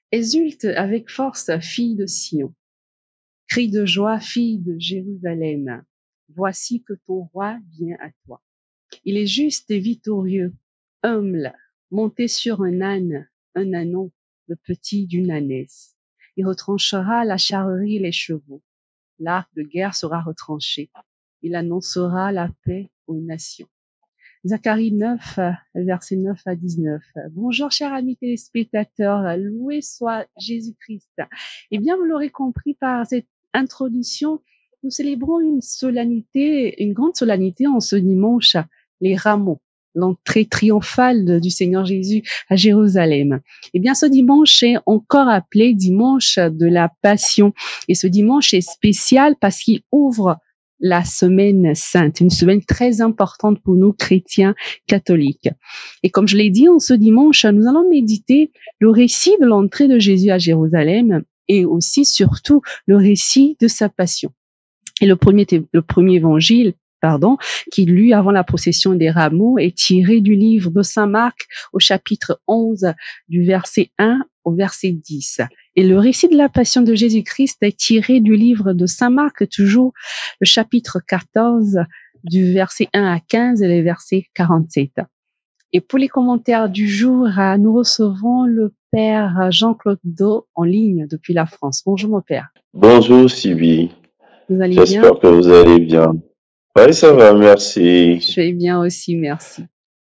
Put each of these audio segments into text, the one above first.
Exulte avec force, fille de Sion. Crie de joie, fille de Jérusalem. Voici que ton roi vient à toi. Il est juste et victorieux, humble, monté sur un ânon, le petit d'une ânesse. Il retranchera la charrerie et les chevaux. L'arc de guerre sera retranché. Il annoncera la paix aux nations. Zacharie 9, versets 9 à 19. Bonjour, chers amis téléspectateurs. Loué soit Jésus-Christ. Eh bien, vous l'aurez compris par cette introduction, nous célébrons une solennité, une grande solennité en ce dimanche, les rameaux, l'entrée triomphale du Seigneur Jésus à Jérusalem. Eh bien, ce dimanche est encore appelé dimanche de la Passion. Et ce dimanche est spécial parce qu'il ouvre la semaine sainte, une semaine très importante pour nous chrétiens catholiques. Et comme je l'ai dit, en ce dimanche, nous allons méditer le récit de l'entrée de Jésus à Jérusalem et aussi, surtout, le récit de sa passion. Et le premier évangile, qui lu avant la procession des rameaux, est tiré du livre de Saint Marc au chapitre 11, du verset 1 au verset 10. Et le récit de la passion de Jésus-Christ est tiré du livre de Saint Marc, toujours le chapitre 14, du verset 1 à 15 et le verset 47. Et pour les commentaires du jour, nous recevons le Père Jean-Claude Do en ligne depuis la France. Bonjour mon Père. Bonjour Sylvie, Vous allez bien? j'espère que vous allez bien. Oui, ça va, merci. Je vais bien aussi, merci.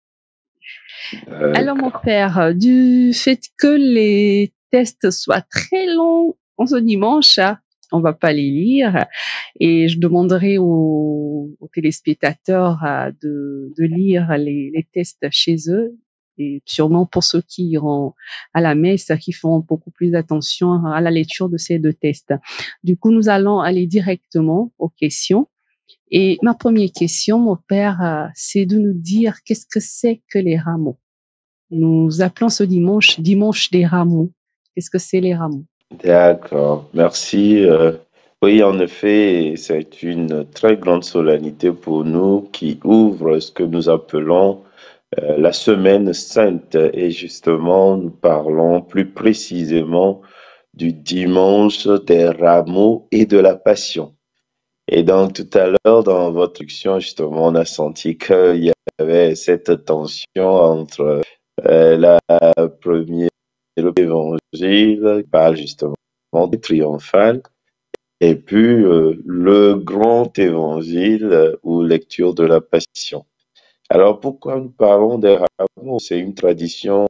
Alors mon Père, du fait que les tests soient très longs en ce dimanche, on va pas les lire et je demanderai aux téléspectateurs de lire les tests chez eux et sûrement pour ceux qui iront à la messe, qui font beaucoup plus attention à la lecture de ces deux tests. Du coup, nous allons aller directement aux questions. Et ma première question, mon Père, c'est de nous dire qu'est-ce que c'est que les rameaux? Nous appelons ce dimanche des rameaux. Qu'est-ce que c'est les rameaux? D'accord, merci. Oui, en effet, c'est une très grande solennité pour nous qui ouvre ce que nous appelons la semaine sainte. Et justement, nous parlons plus précisément du dimanche des rameaux et de la passion. Et donc, tout à l'heure, dans votre introduction, justement, on a senti qu'il y avait cette tension entre la première évangile qui parle justement du triomphal et puis le grand évangile ou lecture de la passion. Alors pourquoi nous parlons des rameaux? C'est une tradition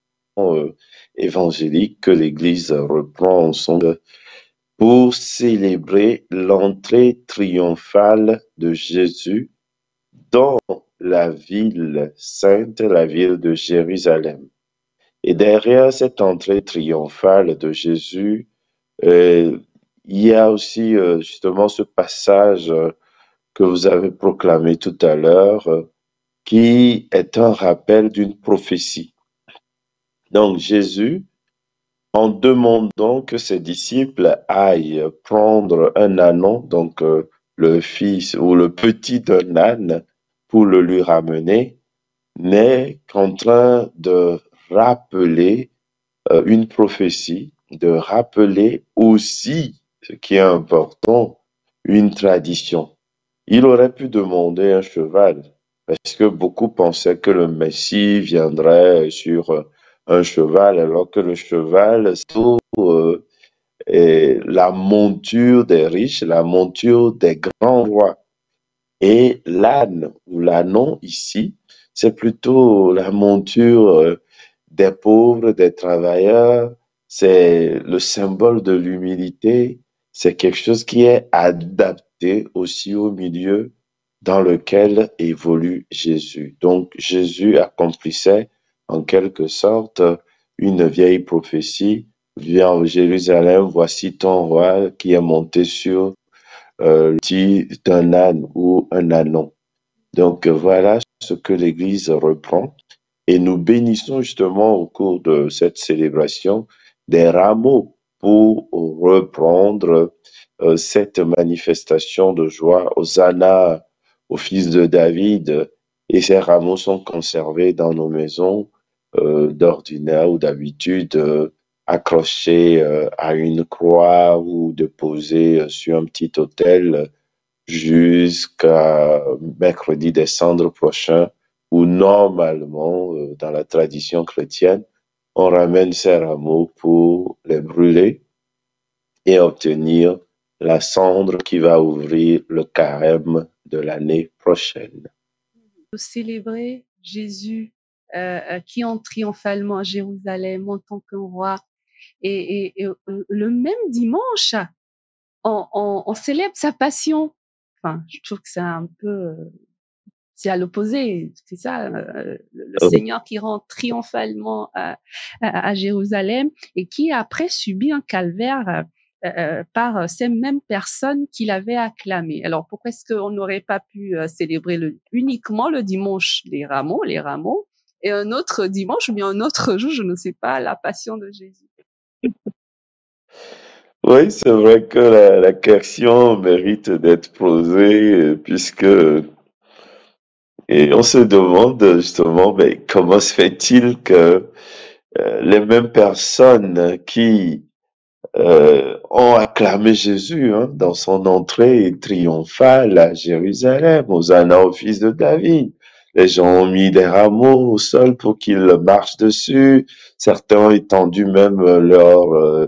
évangélique que l'Église reprend ensemble pour célébrer l'entrée triomphale de Jésus dans la ville sainte, la ville de Jérusalem. Et derrière cette entrée triomphale de Jésus, il y a aussi justement ce passage que vous avez proclamé tout à l'heure, qui est un rappel d'une prophétie. Donc Jésus, en demandant que ses disciples aillent prendre un ânon, donc le fils ou le petit d'un âne, pour le lui ramener, n'est qu'en train de rappeler une prophétie, de rappeler aussi, ce qui est important, une tradition. Il aurait pu demander un cheval, parce que beaucoup pensaient que le Messie viendrait sur un cheval, alors que le cheval, c'est la monture des riches, la monture des grands rois. Et l'âne, ou l'ânon ici, c'est plutôt la monture des pauvres, des travailleurs, c'est le symbole de l'humilité, c'est quelque chose qui est adapté aussi au milieu dans lequel évolue Jésus. Donc Jésus accomplissait en quelque sorte une vieille prophétie. Viens au Jérusalem, voici ton roi qui est monté sur le petit d'un âne ou un ânon. Donc voilà ce que l'Église reprend. Et nous bénissons justement au cours de cette célébration des rameaux pour reprendre cette manifestation de joie. Hosanna au fils de David. Et ces rameaux sont conservés dans nos maisons d'ordinaire ou d'habitude accroché à une croix ou déposé sur un petit autel jusqu'à mercredi des cendres prochain, où normalement, dans la tradition chrétienne, on ramène ces rameaux pour les brûler et obtenir la cendre qui va ouvrir le carême de l'année prochaine. De célébrer Jésus qui entre triomphalement à Jérusalem en tant qu'un roi. Et le même dimanche, on célèbre sa passion. Enfin, je trouve que c'est un peu, c'est à l'opposé, c'est ça, le Seigneur qui rentre triomphalement à Jérusalem et qui après subit un calvaire par ces mêmes personnes qui l'avaient acclamé. Alors pourquoi est-ce qu'on n'aurait pas pu célébrer uniquement le dimanche des rameaux, les rameaux, et un autre dimanche ou bien un autre jour, je ne sais pas, la passion de Jésus? Oui, c'est vrai que la question mérite d'être posée, puisque et on se demande justement, mais comment se fait-il que les mêmes personnes qui ont acclamé Jésus dans son entrée triomphale à Jérusalem, Hosanna au fils de David, les gens ont mis des rameaux au sol pour qu'ils marchent dessus, certains ont étendu même leur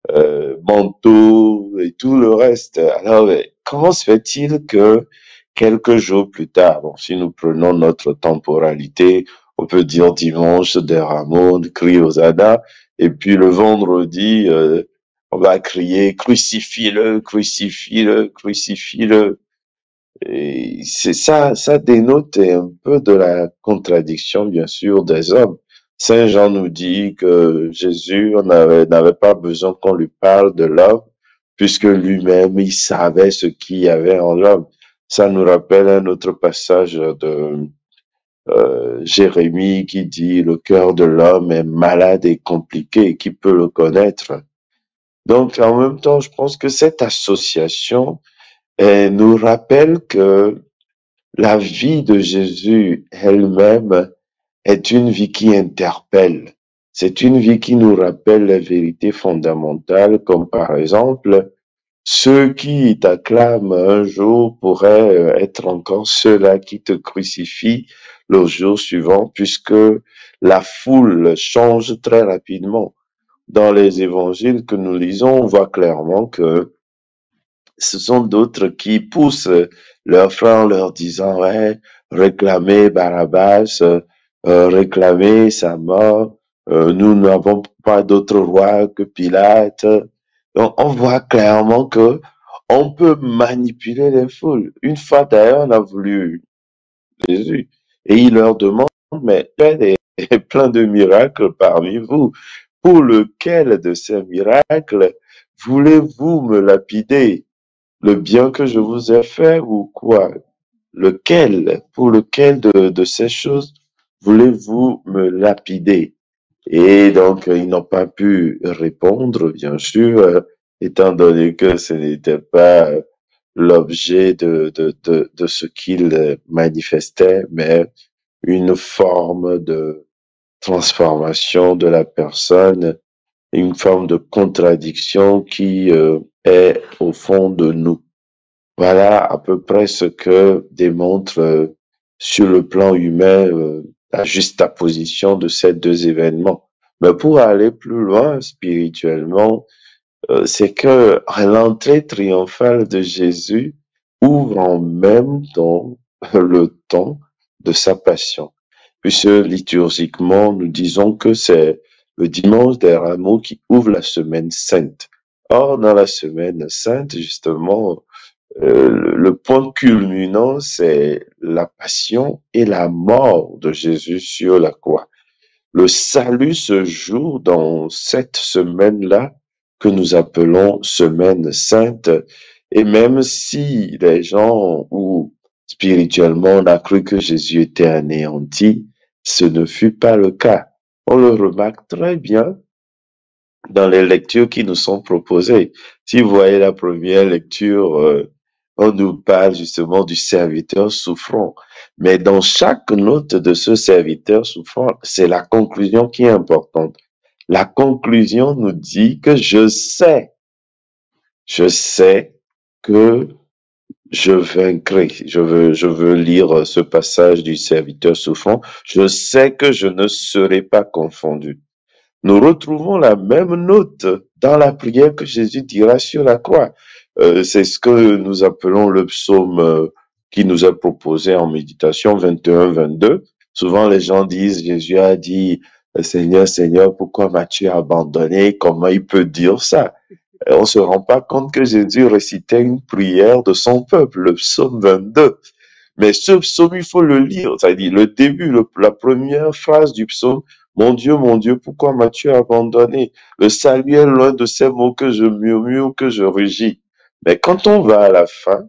manteau et tout le reste. Alors, comment se fait-il que quelques jours plus tard, bon, si nous prenons notre temporalité, on peut dire dimanche des rameaux, on crie Hosanna, et puis le vendredi, on va crier crucifie-le, crucifie-le, crucifie-le. Et c'est ça, ça dénote un peu de la contradiction, bien sûr, des hommes. Saint Jean nous dit que Jésus n'avait pas besoin qu'on lui parle de l'homme, puisque lui-même, il savait ce qu'il y avait en l'homme. Ça nous rappelle un autre passage de Jérémie qui dit, le cœur de l'homme est malade et compliqué, qui peut le connaître? Donc, en même temps, je pense que cette association nous rappelle que la vie de Jésus elle-même est une vie qui interpelle. C'est une vie qui nous rappelle les vérités fondamentales, comme par exemple, ceux qui t'acclament un jour pourraient être encore ceux-là qui te crucifient le jour suivant, puisque la foule change très rapidement. Dans les évangiles que nous lisons, on voit clairement que ce sont d'autres qui poussent leurs frères en leur disant, ouais, réclamez Barabbas, réclamez sa mort, nous n'avons pas d'autre roi que Pilate. Donc, on voit clairement que on peut manipuler les foules. Une fois d'ailleurs, on a voulu Jésus et il leur demande, mais il y a plein de miracles parmi vous. Pour lequel de ces miracles voulez-vous me lapider? Le bien que je vous ai fait ou quoi? Pour lequel de ces choses voulez-vous me lapider? Et donc, ils n'ont pas pu répondre, bien sûr, étant donné que ce n'était pas l'objet de ce qu'ils manifestaient, mais une forme de transformation de la personne, une forme de contradiction qui est au fond de nous. Voilà à peu près ce que démontre sur le plan humain la juxtaposition de ces deux événements. Mais pour aller plus loin spirituellement, c'est que l'entrée triomphale de Jésus ouvre en même temps le temps de sa passion. Puisque liturgiquement, nous disons que c'est le dimanche des rameaux qui ouvre la semaine sainte. Or, dans la semaine sainte, justement, le point culminant, c'est la passion et la mort de Jésus sur la croix. Le salut se joue dans cette semaine-là que nous appelons semaine sainte. Et même si les gens ou spirituellement on a cru que Jésus était anéanti, ce ne fut pas le cas. On le remarque très bien dans les lectures qui nous sont proposées. Si vous voyez la première lecture, on nous parle justement du serviteur souffrant. Mais dans chaque note de ce serviteur souffrant, c'est la conclusion qui est importante. la conclusion nous dit que je sais que je vaincrai. Je veux lire ce passage du serviteur souffrant. Je sais que je ne serai pas confondu. Nous retrouvons la même note dans la prière que Jésus dira sur la croix. C'est ce que nous appelons le psaume qui nous est proposé en méditation 21-22. Souvent les gens disent, Jésus a dit, Seigneur, Seigneur, pourquoi m'as-tu abandonné? Comment il peut dire ça? On se rend pas compte que Jésus récitait une prière de son peuple, le psaume 22. Mais ce psaume, il faut le lire. C'est-à-dire le début, la première phrase du psaume, mon Dieu, pourquoi m'as-tu abandonné? Le salut est l'un de ces mots que je murmure, que je rugis. Mais quand on va à la fin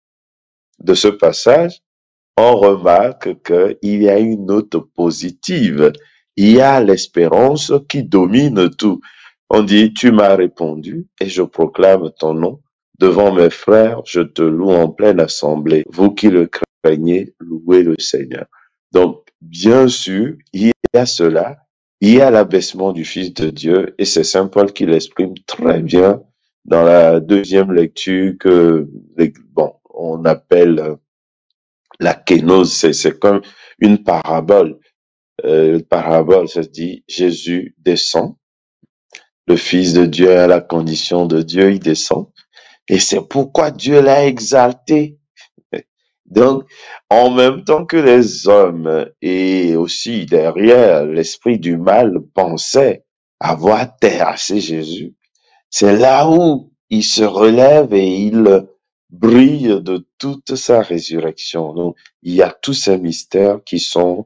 de ce passage, on remarque qu'il y a une note positive. Il y a l'espérance qui domine tout. On dit, tu m'as répondu et je proclame ton nom. Devant mes frères, je te loue en pleine assemblée. Vous qui le craignez, louez le Seigneur. Donc, bien sûr, il y a cela. Il y a l'abaissement du Fils de Dieu et c'est Saint Paul qui l'exprime très bien dans la deuxième lecture que, bon, on appelle la kénose, c'est comme une parabole. Parabole, ça se dit, Jésus descend, le Fils de Dieu à la condition de Dieu, il descend, et c'est pourquoi Dieu l'a exalté. Donc, en même temps que les hommes et aussi derrière l'esprit du mal pensaient avoir terrassé Jésus, c'est là où il se relève et il brille de toute sa résurrection. Donc, il y a tous ces mystères qui sont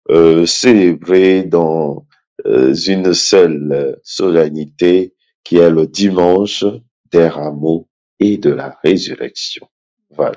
célébrés dans une seule solennité qui est le dimanche des rameaux et de la résurrection. Voilà.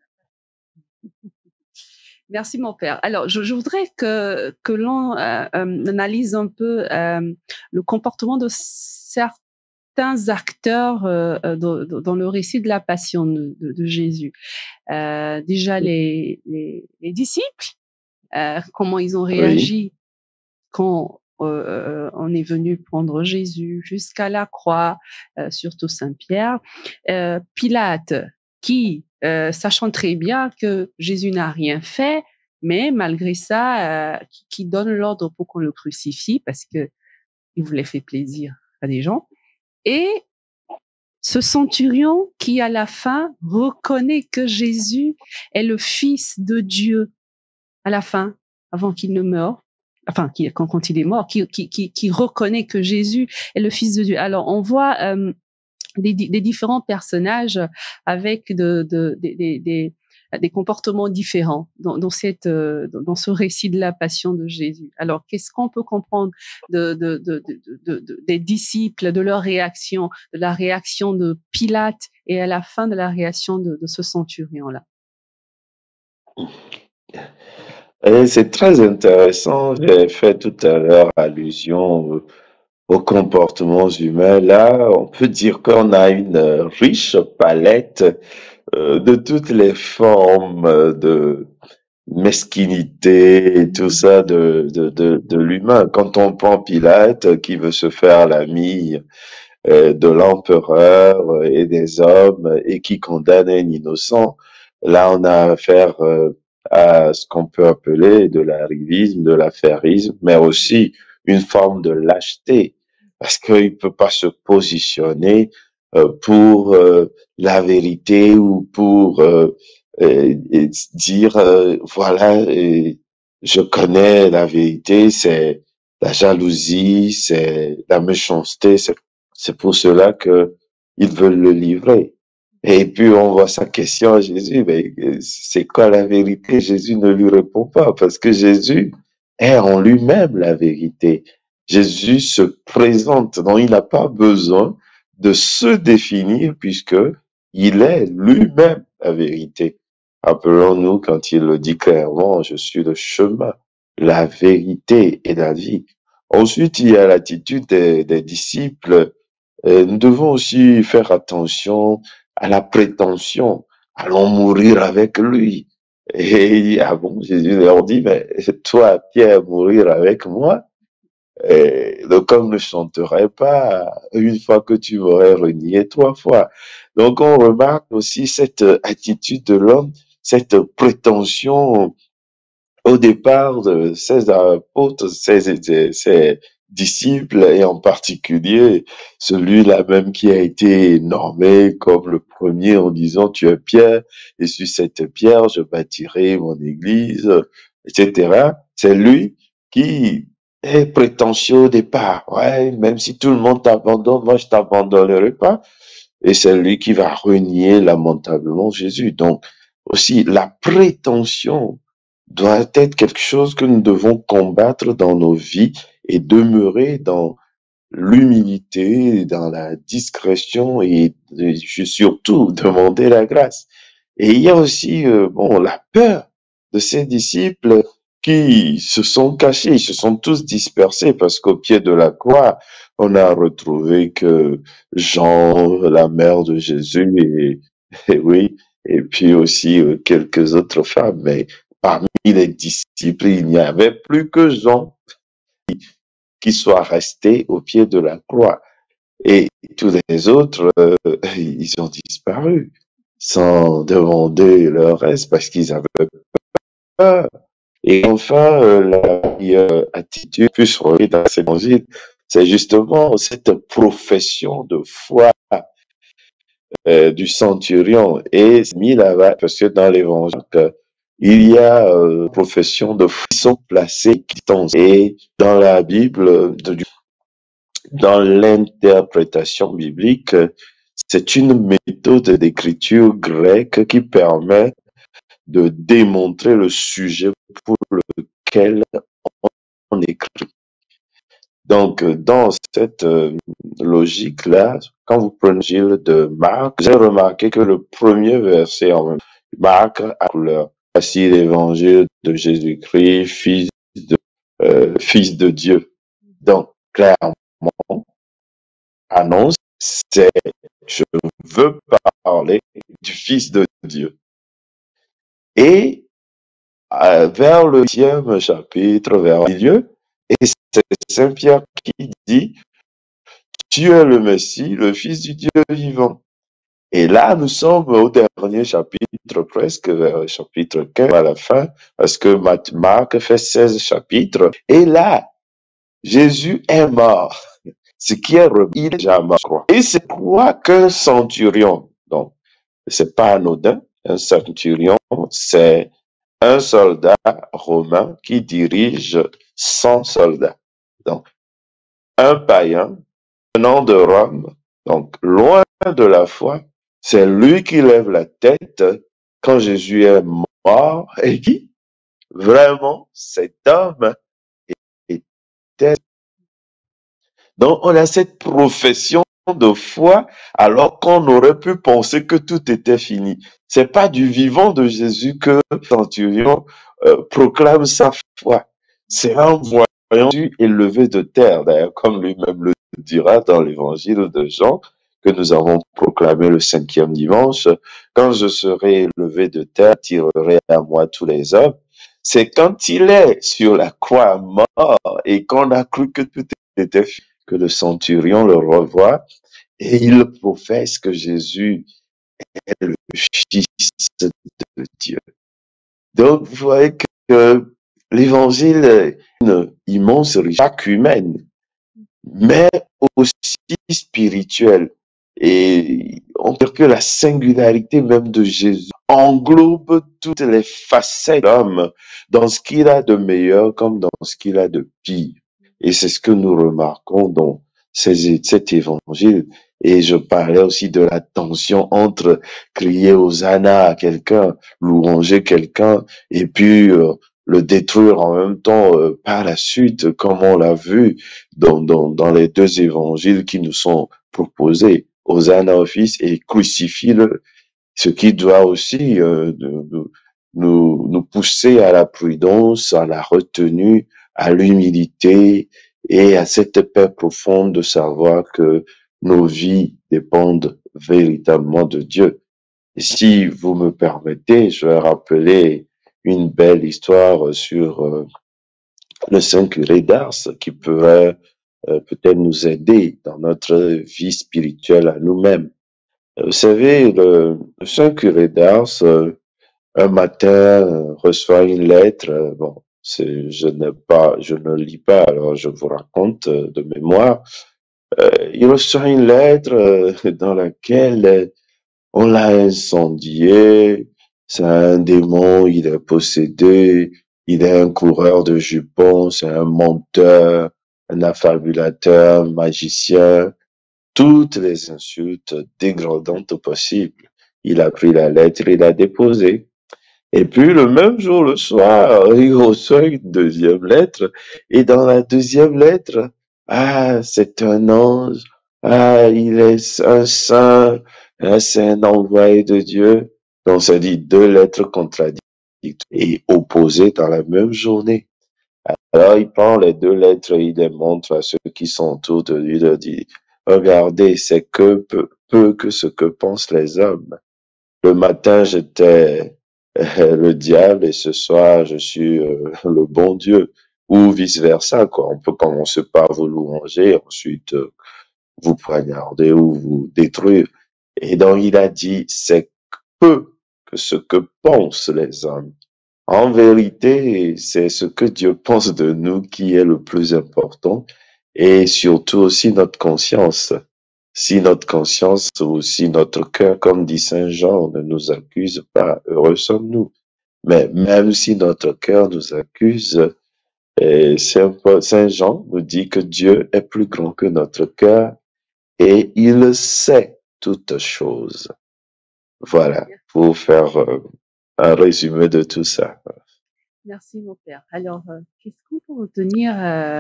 Merci mon père. Alors, je voudrais que l'on analyse un peu le comportement de certains acteurs dans le récit de la passion de Jésus. Déjà les disciples, comment ils ont réagi quand on est venu prendre Jésus jusqu'à la croix, surtout Saint-Pierre. Pilate, qui, sachant très bien que Jésus n'a rien fait, mais malgré ça, qui donne l'ordre pour qu'on le crucifie parce que il voulait faire plaisir à des gens. Et ce centurion qui, à la fin, reconnaît que Jésus est le Fils de Dieu à la fin, avant qu'il ne meure, enfin, quand il est mort, qui reconnaît que Jésus est le Fils de Dieu. Alors, on voit des différents personnages avec des comportements différents dans ce récit de la passion de Jésus. Alors, qu'est-ce qu'on peut comprendre des disciples, de leur réaction, de la réaction de Pilate et à la fin de la réaction de ce centurion-là? C'est très intéressant. J'ai fait tout à l'heure allusion aux comportements humains. Là, on peut dire qu'on a une riche palette de toutes les formes de mesquinité et tout ça de l'humain. Quand on prend Pilate qui veut se faire l'ami de l'empereur et des hommes et qui condamne un innocent, là on a affaire à ce qu'on peut appeler de l'arrivisme, de l'affairisme, mais aussi une forme de lâcheté, parce qu'il peut pas se positionner pour la vérité ou pour dire voilà, je connais la vérité, c'est la jalousie, c'est la méchanceté, c'est pour cela que ils veulent le livrer. Et puis on voit sa question à Jésus, mais c'est quoi la vérité? Jésus ne lui répond pas parce que Jésus est en lui-même la vérité. Jésus se présente, donc il n'a pas besoin de se définir puisque il est lui-même la vérité. Rappelons-nous quand il le dit clairement, je suis le chemin, la vérité et la vie. Ensuite, il y a l'attitude des disciples. Nous devons aussi faire attention à la prétention. Allons mourir avec lui. Et ah bon, Jésus leur dit, mais toi, Pierre, mourir avec moi? Le corps ne chanterait pas une fois que tu m'aurais renié 3 fois. Donc on remarque aussi cette attitude de l'homme, cette prétention au départ de ses apôtres, ses disciples, et en particulier celui-là même qui a été nommé comme le premier en disant tu es Pierre, et sur cette pierre je bâtirai mon église, etc. C'est lui qui est prétentieux au départ. Ouais, même si tout le monde t'abandonne, moi je t'abandonnerai pas. Et c'est lui qui va renier lamentablement Jésus. Donc, aussi, la prétention doit être quelque chose que nous devons combattre dans nos vies et demeurer dans l'humilité, dans la discrétion et surtout demander la grâce. Et il y a aussi, la peur de ces disciples qui se sont cachés, ils se sont tous dispersés parce qu'au pied de la croix, on a retrouvé que Jean, la mère de Jésus, et oui, et puis aussi quelques autres femmes. Mais parmi les disciples, il n'y avait plus que Jean qui soit resté au pied de la croix. Et tous les autres, ils ont disparu sans demander leur reste parce qu'ils avaient peur. Et enfin, la meilleure attitude plus relevée dans cet évangile, c'est justement cette profession de foi du centurion. Et c'est mis là-bas parce que dans l'évangile, il y a profession de foi qui sont placées, qui sont, et dans la Bible, dans l'interprétation biblique, c'est une méthode d'écriture grecque qui permet de démontrer le sujet pour lequel on écrit. Donc, dans cette logique-là, quand vous prenez Gilles de Marc, j'ai remarqué que le premier verset en même Marc a couleur. Voici l'évangile de Jésus-Christ, fils de Dieu. Donc, clairement, annonce, c'est je veux parler du Fils de Dieu. Et vers le 8e chapitre, vers le milieu, et c'est Saint Pierre qui dit, tu es le Messie, le Fils du Dieu vivant. Et là, nous sommes au dernier chapitre, presque vers le chapitre 15 à la fin, parce que Marc fait 16 chapitres. Et là, Jésus est mort. Ce qui est il est déjà mort, je crois. Et c'est quoi qu'un centurion? Donc, c'est pas anodin. Un centurion, c'est un soldat romain qui dirige 100 soldats. Donc, un païen venant de Rome, donc loin de la foi, c'est lui qui lève la tête quand Jésus est mort et qui, vraiment, cet homme était. Donc, on a cette profession de foi alors qu'on aurait pu penser que tout était fini. C'est pas du vivant de Jésus que le centurion proclame sa foi. C'est un voyant élevé de terre, d'ailleurs, comme lui-même le dira dans l'évangile de Jean, que nous avons proclamé le 5e dimanche. Quand je serai élevé de terre, tirerai à moi tous les hommes. C'est quand il est sur la croix mort et qu'on a cru que tout était fini, que le centurion le revoit et il professe que Jésus est le Fils de Dieu. Donc, vous voyez que l'évangile est une immense richesse humaine, mais aussi spirituelle. Et on peut dire que la singularité même de Jésus englobe toutes les facettes de l'homme, dans ce qu'il a de meilleur comme dans ce qu'il a de pire. Et c'est ce que nous remarquons dans cet évangile. Et je parlais aussi de la tension entre crier Hosanna à quelqu'un, louanger quelqu'un, et puis le détruire en même temps par la suite, comme on l'a vu dans les deux évangiles qui nous sont proposés. Hosanna au Fils et crucifie-le, ce qui doit aussi nous pousser à la prudence, à la retenue, à l'humilité et à cette paix profonde de savoir que nos vies dépendent véritablement de Dieu. Et si vous me permettez, je vais rappeler une belle histoire sur le saint curé d'Ars qui pourrait peut-être nous aider dans notre vie spirituelle à nous-mêmes. Vous savez, le saint curé d'Ars, un matin, reçoit une lettre. Bon, je ne lis pas, alors je vous raconte de mémoire. Il reçoit une lettre dans laquelle on l'a incendié. C'est un démon, il est possédé. Il est un coureur de jupons, c'est un menteur, un affabulateur, un magicien. Toutes les insultes dégradantes possibles. Il a pris la lettre, il l'a déposée. Et puis le même jour, le soir, il reçoit une deuxième lettre. Et dans la deuxième lettre, ah, c'est un ange. Ah, il est un saint. Ah, c'est un envoyé de Dieu. Donc ça dit deux lettres contradictoires et opposées dans la même journée. Alors il prend les deux lettres et il les montre à ceux qui sont autour de lui. Il leur dit, regardez, c'est que peu que ce que pensent les hommes. Le matin, j'étais le diable et ce soir, je suis le bon Dieu. Ou vice-versa, quoi. On peut commencer par vous louanger, ensuite vous poignarder ou vous détruire. Et donc, il a dit, c'est peu que ce que pensent les hommes. En vérité, c'est ce que Dieu pense de nous qui est le plus important et surtout aussi notre conscience. Si notre conscience ou si notre cœur, comme dit Saint Jean, ne nous accuse pas, heureux sommes-nous. Mais même si notre cœur nous accuse, Saint Jean nous dit que Dieu est plus grand que notre cœur et il sait toutes choses. Voilà, pour faire un résumé de tout ça. Merci, mon père. Alors, qu'est-ce qu'on peut retenir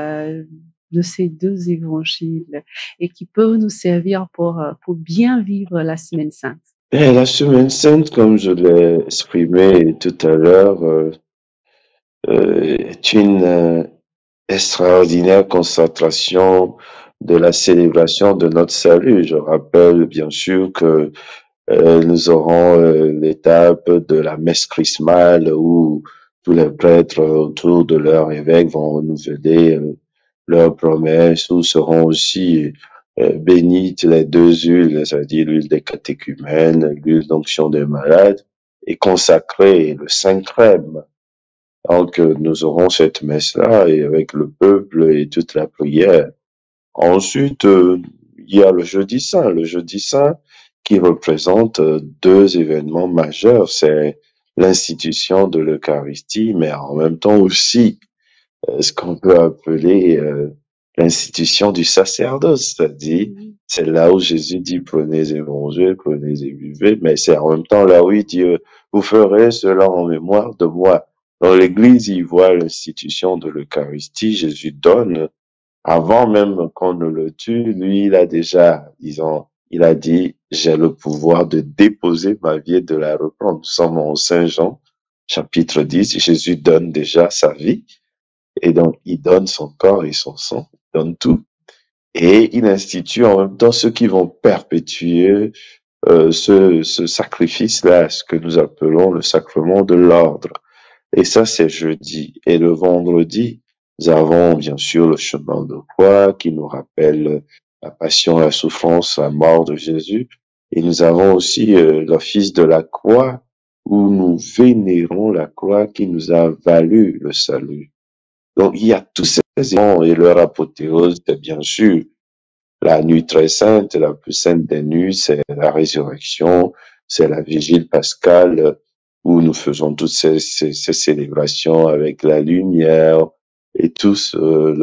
de ces deux évangiles et qui peuvent nous servir pour bien vivre la semaine sainte? Et la semaine sainte, comme je l'ai exprimé tout à l'heure, est une extraordinaire concentration de la célébration de notre salut. Je rappelle bien sûr que nous aurons l'étape de la messe chrismale où tous les prêtres autour de leur évêque vont renouveler leurs promesses, où seront aussi bénites les deux huiles, c'est-à-dire l'huile des catéchumènes, l'huile d'onction des malades, et consacrer le Saint-Crème. Donc, nous aurons cette messe-là et avec le peuple et toute la prière. Ensuite, il y a le jeudi saint. Le jeudi saint qui représente deux événements majeurs. C'est l'institution de l'Eucharistie, mais en même temps aussi ce qu'on peut appeler l'institution du sacerdoce. C'est-à-dire, c'est là où Jésus dit prenez et mangez, prenez et buvez, mais c'est en même temps là où il dit vous ferez cela en mémoire de moi. Dans l'Église, il voit l'institution de l'Eucharistie. Jésus donne avant même qu'on ne le tue, lui, il a déjà, disons, il a dit, j'ai le pouvoir de déposer ma vie et de la reprendre. Nous sommes en Saint Jean, chapitre 10, Jésus donne déjà sa vie, et donc il donne son corps et son sang, il donne tout. Et il institue en même temps ceux qui vont perpétuer ce sacrifice-là, ce que nous appelons le sacrement de l'ordre. Et ça, c'est jeudi. Et le vendredi, nous avons bien sûr le chemin de croix qui nous rappelle la passion, la souffrance, la mort de Jésus. Et nous avons aussi l'office de la croix où nous vénérons la croix qui nous a valu le salut. Donc, il y a tous ces éléments et leur apothéose, c'est bien sûr la nuit très sainte, la plus sainte des nuits, c'est la résurrection, c'est la vigile pascale où nous faisons toutes ces célébrations avec la lumière et tous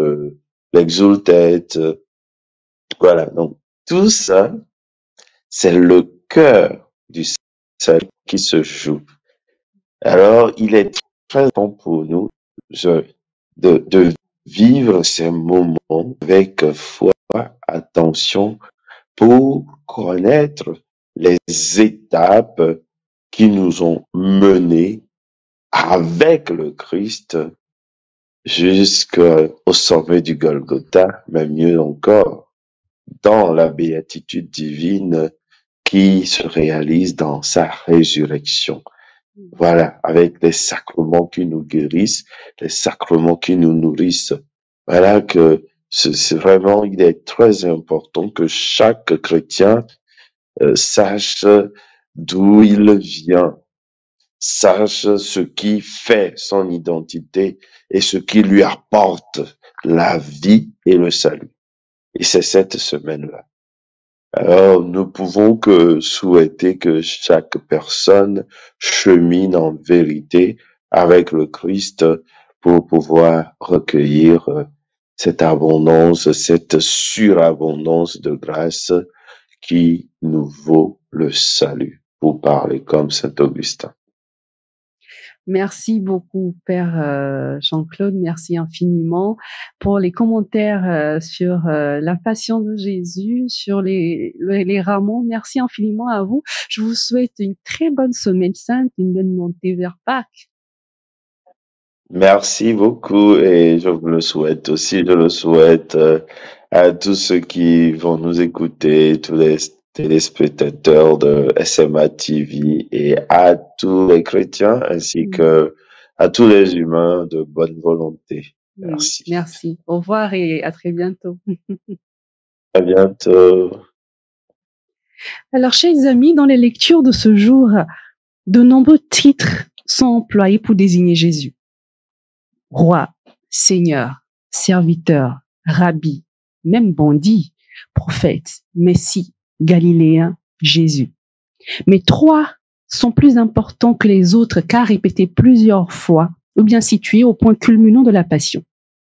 l'exultète. Voilà, donc tout ça, c'est le cœur du salut qui se joue. Alors, il est très important pour nous de vivre ces moments avec foi, attention, pour connaître les étapes qui nous ont menés avec le Christ jusqu'au sommet du Golgotha, mais mieux encore, dans la béatitude divine qui se réalise dans sa résurrection. Voilà, avec les sacrements qui nous guérissent, les sacrements qui nous nourrissent. Voilà que c'est vraiment, il est très important que chaque chrétien sache d'où il vient, sache ce qui fait son identité et ce qui lui apporte la vie et le salut. Et c'est cette semaine-là. Alors, nous pouvons que souhaiter que chaque personne chemine en vérité avec le Christ pour pouvoir recueillir cette abondance, cette surabondance de grâce qui nous vaut le salut, pour parler comme saint Augustin. Merci beaucoup, Père Jean-Claude. Merci infiniment pour les commentaires sur la passion de Jésus, sur les rameaux. Merci infiniment à vous. Je vous souhaite une très bonne semaine sainte, une bonne montée vers Pâques. Merci beaucoup et je vous le souhaite aussi. Je le souhaite à tous ceux qui vont nous écouter, tous les téléspectateurs de SMA TV et à tous les chrétiens ainsi que à tous les humains de bonne volonté. Merci. Merci. Au revoir et à très bientôt. À bientôt. Alors, chers amis, dans les lectures de ce jour, de nombreux titres sont employés pour désigner Jésus. Roi, Seigneur, serviteur, rabbi, même bandit, prophète, Messie, Galiléen, Jésus. Mais 3 sont plus importants que les autres car répétés plusieurs fois ou bien situés au point culminant de la passion.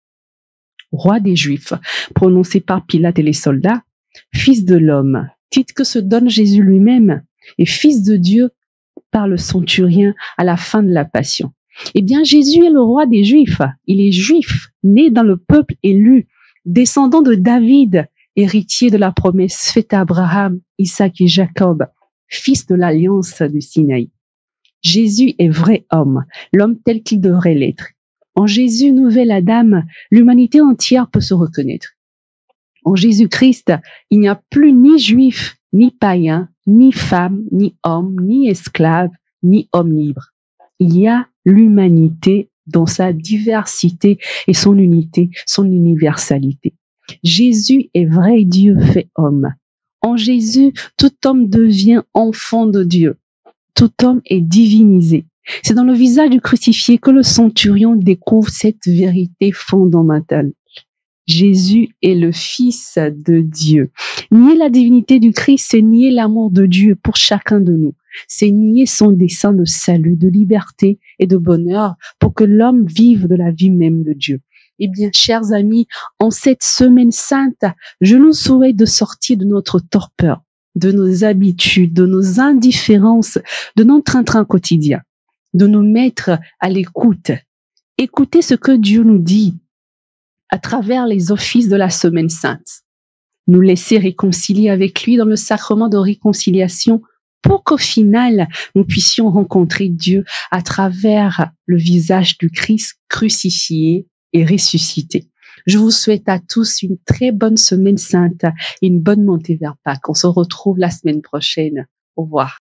Roi des Juifs, prononcé par Pilate et les soldats, Fils de l'homme, titre que se donne Jésus lui-même, et Fils de Dieu par le centurion à la fin de la passion. Eh bien, Jésus est le roi des Juifs. Il est juif, né dans le peuple élu, descendant de David, héritier de la promesse faite à Abraham, Isaac et Jacob, fils de l'alliance du Sinaï. Jésus est vrai homme, l'homme tel qu'il devrait l'être. En Jésus, nouvelle Adam, l'humanité entière peut se reconnaître. En Jésus-Christ, il n'y a plus ni juif, ni païen, ni femme, ni homme, ni esclave, ni homme libre. Il y a l'humanité dans sa diversité et son unité, son universalité. Jésus est vrai Dieu fait homme. En Jésus, tout homme devient enfant de Dieu. Tout homme est divinisé. C'est dans le visage du crucifié que le centurion découvre cette vérité fondamentale. Jésus est le Fils de Dieu. Nier la divinité du Christ, c'est nier l'amour de Dieu pour chacun de nous. C'est nier son dessein de salut, de liberté et de bonheur pour que l'homme vive de la vie même de Dieu. Eh bien, chers amis, en cette semaine sainte, je nous souhaite de sortir de notre torpeur, de nos habitudes, de nos indifférences, de notre train-train quotidien, de nous mettre à l'écoute. Écoutez ce que Dieu nous dit à travers les offices de la semaine sainte. Nous laisser réconcilier avec lui dans le sacrement de réconciliation pour qu'au final, nous puissions rencontrer Dieu à travers le visage du Christ crucifié et ressuscité. Je vous souhaite à tous une très bonne semaine sainte et une bonne montée vers Pâques. On se retrouve la semaine prochaine. Au revoir.